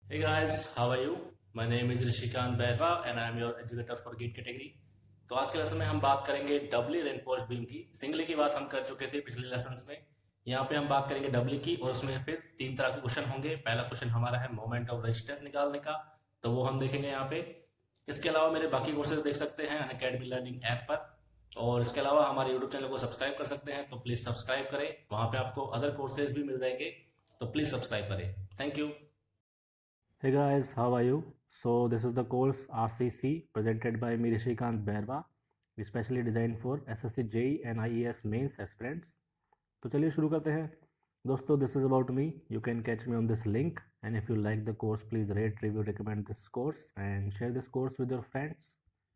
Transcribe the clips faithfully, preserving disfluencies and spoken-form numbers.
Hey guys, how are you? My name is Rishikant Bairwa and I am your educator for GEAT category. तो आज के lesson में हम बात करेंगे डबली रेनफोर्स्ड बीम की। सिंगली की बात हम कर चुके थे पिछले लेसन्स में। यहाँ पे हम बात करेंगे डबली की और उसमें फिर तीन तरह के क्वेश्चन होंगे। पहला क्वेश्चन हमारा है मोमेंट ऑफ रेजिस्टेंस निकालने का, तो वो हम देखेंगे यहाँ पे। इसके अलावा मेरे बाकी कोर्सेज देख सकते हैं अनअकैडमी लर्निंग ऐप पर, और इसके अलावा हमारे यूट्यूब चैनल को सब्सक्राइब कर सकते हैं, तो प्लीज सब्सक्राइब करें। वहां पे आपको अदर कोर्सेज भी मिल जाएंगे, तो प्लीज सब्सक्राइब करें। Thank you. Hey guys, how are you? So this is the course R C C presented by me Rishikant Bairwa, especially designed for S S C J E and I E S mains aspirants. तो चलिए शुरू करते हैं दोस्तों। This is about me. You can catch me on this link, and if you like the course, please rate, review, recommend this course and share this course with your friends.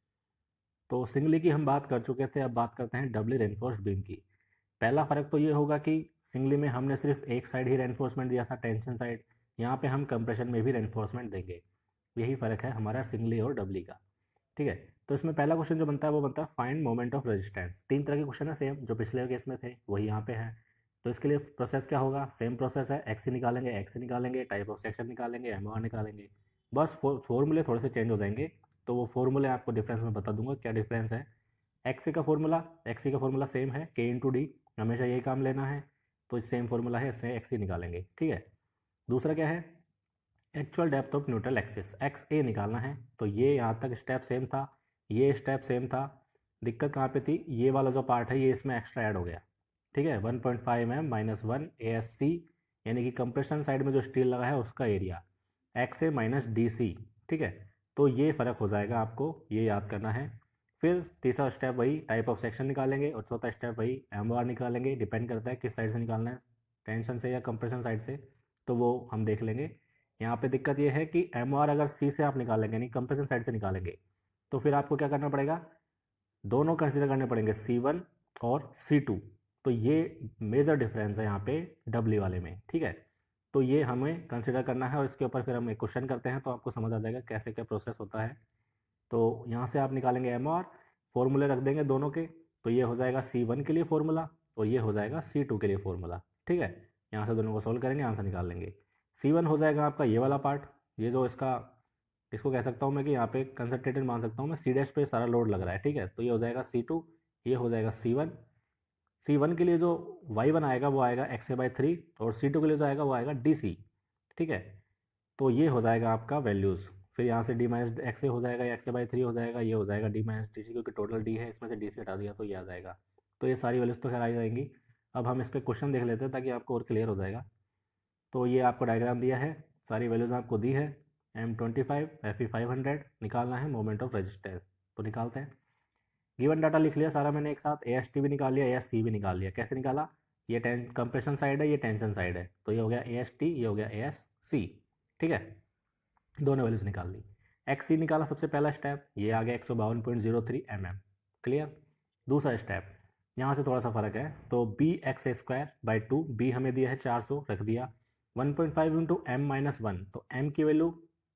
तो singly की हम बात कर चुके थे, अब बात करते हैं डबली रेनफोर्स्ड बीम की। पहला फ़र्क तो ये होगा कि सिंगली में हमने सिर्फ एक साइड ही रेनफोर्समेंट दिया था, टेंशन साइड। यहाँ पे हम कंप्रेशन में भी रेनफोर्समेंट देंगे। यही फ़र्क है हमारा सिंगली और डबली का। ठीक है, तो इसमें पहला क्वेश्चन जो बनता है वो बनता है फाइंड मोमेंट ऑफ रेजिस्टेंस। तीन तरह के क्वेश्चन है सेम, जो पिछले केस में थे वही यहाँ पे है। तो इसके लिए प्रोसेस क्या होगा, सेम प्रोसेस है। एक्स निकालेंगे, एक्स निकालेंगे, टाइप ऑफ सेक्शन निकालेंगे, एम आर निकालेंगे। बस फॉर्मूले थोड़े से चेंज हो जाएंगे, तो वो फॉर्मूले आपको डिफरेंस में बता दूंगा क्या डिफरेंस है। एक्स का फॉर्मूला एक्स का फॉर्मूला सेम है, के इंटू डी, हमेशा यही काम लेना है। तो सेम फॉर्मूला है, इससे एक्स निकालेंगे। ठीक है, दूसरा क्या है, actual depth of neutral axis, x a निकालना है। तो ये यहाँ तक स्टेप सेम था, ये स्टेप सेम था। दिक्कत कहाँ पे थी, ये वाला जो पार्ट है ये इसमें एक्स्ट्रा ऐड हो गया। ठीक है, one point five m minus one a s c, यानी कि कंप्रेशन साइड में जो स्टील लगा है उसका area, x a minus d c. ठीक है, तो ये फ़र्क हो जाएगा, आपको ये याद करना है। फिर तीसरा स्टेप वही टाइप ऑफ सेक्शन निकालेंगे, और चौथा स्टेप वही एम आर निकालेंगे। डिपेंड करता है किस साइड से निकालना है, टेंशन से या कंप्रेशन साइड से, तो वो हम देख लेंगे। यहाँ पे दिक्कत ये है कि एम आर अगर सी से आप निकालेंगे, यानी कंप्रेशन साइड से निकालेंगे, तो फिर आपको क्या करना पड़ेगा, दोनों कंसिडर करने पड़ेंगे, सी वन और सी टू। तो ये मेजर डिफरेंस है यहाँ पे डब्ली वाले में। ठीक है, तो ये हमें कंसिडर करना है, और इसके ऊपर फिर हम एक क्वेश्चन करते हैं, तो आपको समझ आ जाएगा कैसे क्या प्रोसेस होता है। तो यहाँ से आप निकालेंगे एम आर, फॉर्मूले रख देंगे दोनों के। तो ये हो जाएगा सी वन के लिए फॉर्मूला, और ये हो जाएगा सी टू के लिए फॉर्मूला। ठीक है, यहाँ से दोनों को सोल्व करेंगे, आंसर निकाल लेंगे। सी वन हो जाएगा आपका ये वाला पार्ट, ये जो इसका, इसको कह सकता हूँ मैं कि यहाँ पे कंसंट्रेटेड मान सकता हूँ मैं, सी डैश पे सारा लोड लग रहा है। ठीक है, तो ये हो जाएगा सी टू, ये हो जाएगा सी वन। सी वन के लिए जो वाई वन आएगा वो आएगा एक्स ए बाई थ्री, और सी टू के लिए जो आएगा वो आएगा डी सी। ठीक है, तो ये हो जाएगा आपका वैल्यूज़। फिर यहाँ से डी माइनस एक्स ए हो जाएगा, एक्स ए बाई थ्री हो जाएगा, ये हो जाएगा डी माइनस डी सी, क्योंकि टोटल डी है, इसमें से डी सी हटा दिया तो ये आ जाएगा। तो ये सारी वैल्यूज़ तो खैर आ जाएंगी। अब हम इस पर क्वेश्चन देख लेते हैं ताकि आपको और क्लियर हो जाएगा। तो ये आपको डायग्राम दिया है, सारी वैल्यूज़ आपको दी है। एम ट्वेंटी फाइव, एफ ई फाइव हंड्रेड निकालना है, मोमेंट ऑफ रेजिस्टेंस। तो निकालते हैं। गिवन डाटा लिख लिया सारा मैंने एक साथ, ए एस टी भी निकाल लिया, ए एस सी भी निकाल लिया। कैसे निकाला, ये टें कंप्रेशन साइड है, ये टेंशन साइड है, तो ये हो गया ए एस टी, ये हो गया ए एस सी। ठीक है, दोनों वैल्यूज निकाल ली। एक्स सी निकाला सबसे पहला स्टेप, ये आ गया एक सौ बावन point zero three m m. Clear. दूसरा स्टेप, यहाँ से थोड़ा सा फर्क है, तो b x square by two, b हमें दिया है चार सौ, रख दिया। One point five into m minus one, तो एम की वैल्यू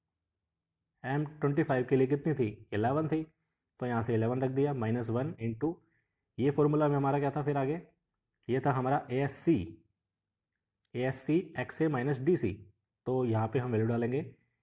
एम ट्वेंटी फाइव के लिए कितनी थी, इलेवन थी, तो यहाँ से इलेवन रख दिया, माइनस वन इंटू, ये फॉर्मूला में हमारा क्या था फिर आगे, ये था हमारा a s c, a s c x a minus d c. तो यहाँ पे हम वैल्यू डालेंगे,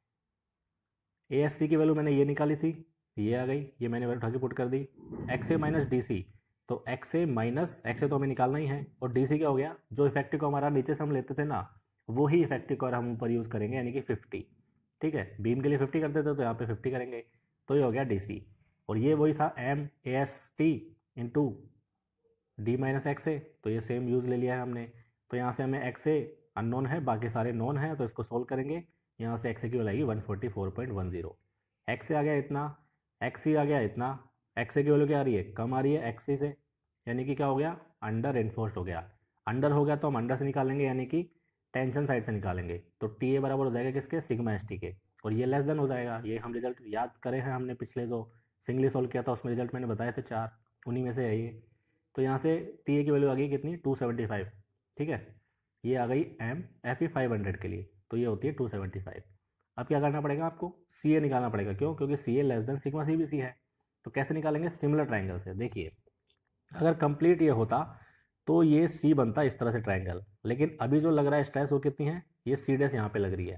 ए एस सी की वैल्यू मैंने ये निकाली थी, ये आ गई, ये मैंने वैल्यू उठा के पुट कर दी। X a minus d c, तो x a minus x a तो हमें निकालना ही है, और डी सी क्या हो गया, जो इफेक्टिव को हमारा नीचे से हम लेते थे ना, वही इफेक्टिव को हम ऊपर यूज़ करेंगे, यानी कि फिफ्टी। ठीक है, बीम के लिए फिफ्टी करते थे तो यहाँ पे फिफ्टी करेंगे, तो ये हो गया डी सी। और ये वही था m a s t into d minus x a, तो ये सेम यूज़ ले लिया है हमने। तो यहाँ से हमें एक्स ए अननोन है, बाकी सारे नोन है, तो इसको सोल्व करेंगे। यहाँ से एक्स ए की वैल्यू आएगी one forty four point one zero. X a आ गया इतना, एक्स सी आ गया इतना, एक्स ए की वैल्यू क्या आ रही है, कम आ रही है एक्स सी से, यानी कि क्या हो गया, अंडर रेनफोर्स्ड हो गया। अंडर हो गया तो हम अंडर से निकालेंगे, यानी कि टेंशन साइड से निकालेंगे। तो टी ए बराबर हो जाएगा किसके, सिग्मा एस टी के, और ये लेस देन हो जाएगा। ये हम रिजल्ट याद करें हैं हमने, पिछले जो सिंगली सोल्व किया था उसमें रिजल्ट मैंने बताए थे चार, उन्हीं में से है ये। तो यहाँ से टी ए की वैल्यू आ गई कितनी, टू सेवेंटी फाइव। ठीक है, ये आ गई एम एफ ई फाइव हंड्रेड के लिए, तो ये होती है टू सेवेंटी फाइव। अब क्या करना पड़ेगा आपको, सी ए निकालना पड़ेगा। क्यों, क्योंकि c a less than sigma c b c है। तो कैसे निकालेंगे, सिमिलर ट्राइंगल से। देखिए, अगर कंप्लीट ये होता तो ये सी बनता इस तरह से ट्राइंगल, लेकिन अभी जो लग रहा है स्ट्रेस वो कितनी है, ये सी डैश यहाँ पे लग रही है।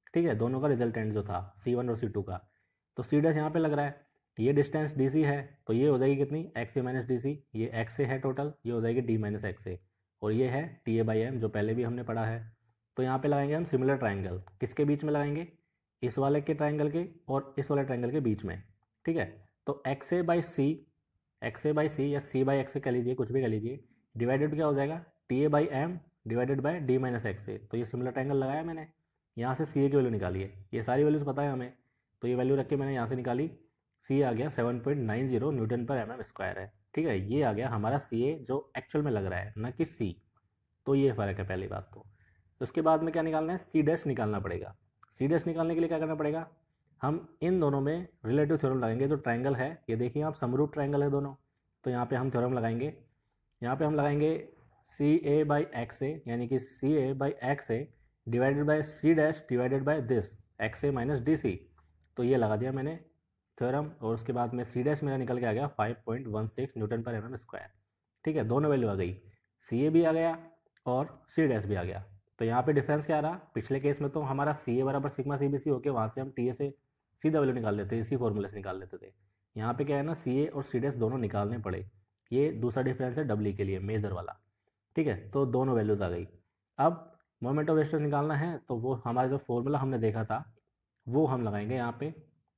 ठीक है, दोनों का रिजल्टेंट जो था सी वन और सी टू का। तो सी डैश यहाँ पे लग रहा है, ये डिस्टेंस डी सी है, तो ये हो जाएगी कितनी, x a minus d c, ये एक्स ए है टोटल, ये हो जाएगी डी माइनस एक्स ए, और ये है टी ए बाई एम जो पहले भी हमने पढ़ा है। तो यहाँ पे लगाएंगे हम सिमिलर ट्राइंगल, किसके बीच में लगाएंगे, इस वाले के ट्राइंगल के और इस वाले ट्राइंगल के बीच में, ठीक है। तो x a by c, x a by c या सी बाई एक्स ए कह लीजिए, कुछ भी कह लीजिए, डिवाइडेड क्या हो जाएगा, t a by m divided by d minus x a. तो ये सिमिलर ट्राइंगल लगाया मैंने, यहाँ से सी ए की वैल्यू निकाली है, ये सारी वैल्यूज पता है हमें, तो ये वैल्यू रख के मैंने यहाँ से निकाली, सी आ गया seven point nine zero newton per m m square है, ठीक है। ये आ गया हमारा सी ए जो एक्चुअल में लग रहा है, ना कि सी। तो ये फ़र्क है पहली बात। तो उसके बाद में क्या निकालना है, सी डैश निकालना पड़ेगा। सी डैश निकालने के लिए क्या करना पड़ेगा, हम इन दोनों में रिलेटिव थ्योरम लगाएंगे। जो ट्राइंगल है ये देखिए आप, समरूप ट्राइंगल है दोनों, तो यहाँ पे हम थ्योरम लगाएंगे। यहाँ पे हम लगाएंगे सी ए बाई एक्स ए, यानी कि c a by x a divided by c dash divided by this x a minus d c. तो ये लगा दिया मैंने थ्योरम, और उसके बाद में सी डैश मेरा निकल के आ गया five point one six newton per m m square, ठीक है। दोनों वैल्यू आ गई, सी ए भी आ गया और सी डैश भी आ गया। तो यहाँ पे डिफरेंस क्या रहा, पिछले केस में तो हमारा सी ए बराबर सिग्मा सी बी सी होकर वहाँ से हम टी ए से सीधा वैल्यू निकाल लेते, इसी फॉर्मूले से निकाल लेते थे। यहाँ पे क्या है ना, सी ए और सी डैश दोनों निकालने पड़े। ये दूसरा डिफरेंस है डब्ली के लिए, मेजर वाला, ठीक है। तो दोनों वैल्यूज़ आ गई। अब मोमेंट ऑफ रेस्टेंस निकालना है, तो वो हमारा जो फॉर्मूला हमने देखा था वो हम लगाएंगे यहाँ पे,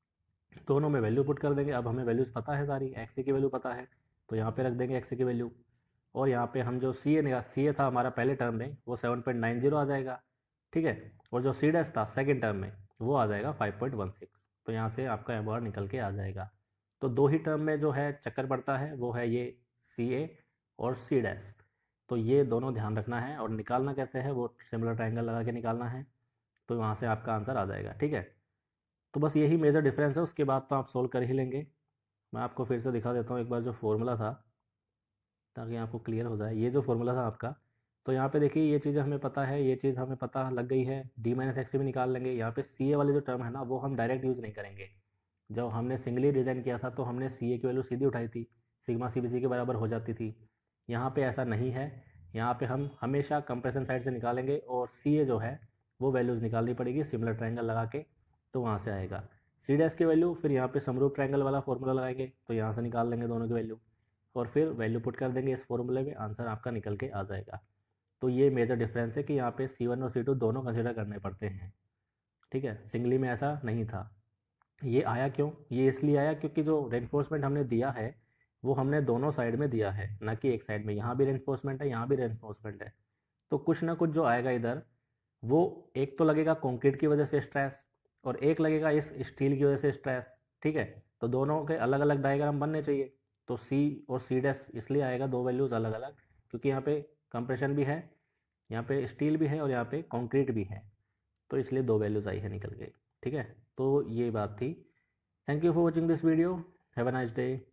दोनों में वैल्यू पुट कर देंगे। अब हमें वैल्यूज़ पता है सारी, एक्स ए की वैल्यू पता है, तो यहाँ पे रख देंगे एक्स ए की वैल्यू, और यहाँ पे हम जो सी ए निकाल सी ए था हमारा पहले टर्म में वो सेवन पॉइंट नाइन जीरो आ जाएगा, ठीक है। और जो सी डैश था सेकेंड टर्म में वो आ जाएगा फाइव पॉइंट वन सिक्स। तो यहाँ से आपका एम आर निकल के आ जाएगा। तो दो ही टर्म में जो है चक्कर पड़ता है वो है ये सी ए और सी डैश। तो ये दोनों ध्यान रखना है, और निकालना कैसे है वो सिमिलर ट्राइंगल लगा के निकालना है। तो वहाँ से आपका आंसर आ जाएगा, ठीक है। तो बस यही मेजर डिफरेंस है, उसके बाद तो आप सोल्व कर ही लेंगे। मैं आपको फिर से दिखा देता हूँ एक बार जो फॉर्मूला था, ताकि आपको क्लियर हो जाए। ये जो फॉर्मूला था आपका, तो यहाँ पे देखिए ये चीज़ हमें पता है, ये चीज़ हमें पता लग गई है, डी माइनस एक्स भी निकाल लेंगे। यहाँ पे सी ए वाले जो टर्म है ना वो हम डायरेक्ट यूज़ नहीं करेंगे। जब हमने सिंगली डिज़ाइन किया था तो हमने सी ए की वैल्यू सीधी उठाई थी, सिग्मा सी बी सी के बराबर हो जाती थी। यहाँ पे ऐसा नहीं है, यहाँ पे हम हमेशा कंप्रेशन साइड से निकालेंगे, और सी ए जो है वो वैल्यूज़ निकालनी पड़ेगी सिमिलर ट्राइंगल लगा के, तो वहाँ से आएगा। सी डैश की वैल्यू फिर यहाँ पे समरूप ट्राइंगल वाला फॉर्मूला लगाएंगे, तो यहाँ से निकाल लेंगे दोनों की वैल्यू, और फिर वैल्यू पुट कर देंगे इस फॉर्मूले में, आंसर आपका निकल के आ जाएगा। तो ये मेजर डिफरेंस है कि यहाँ पे सी वन और सी टू दोनों कंसिडर करने पड़ते हैं, ठीक है। सिंगली में ऐसा नहीं था। ये आया क्यों, ये इसलिए आया क्योंकि जो रेनफोर्समेंट हमने दिया है वो हमने दोनों साइड में दिया है, ना कि एक साइड में। यहाँ भी रेनफोर्समेंट है, यहाँ भी रेनफोर्समेंट है, तो कुछ ना कुछ जो आएगा इधर, वो एक तो लगेगा कंक्रीट की वजह से स्ट्रेस, और एक लगेगा इस स्टील की वजह से स्ट्रेस, ठीक है। तो दोनों के अलग अलग डायग्राम बनने चाहिए। तो सी और सी डैश इसलिए आएगा दो वैल्यूज़ अलग अलग, क्योंकि यहाँ पे कंप्रेशन भी है, यहाँ पे स्टील भी है, और यहाँ पे कंक्रीट भी है, तो इसलिए दो वैल्यूज़ आई है निकल के, ठीक है। तो ये बात थी। Thank you for watching this video, have a nice day.